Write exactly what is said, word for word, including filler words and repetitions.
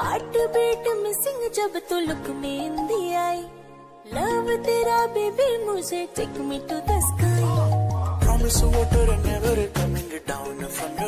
heart beat missing जब तू look me in the eye love तेरा बेबी मुझे take me to the sky promise water and never coming down from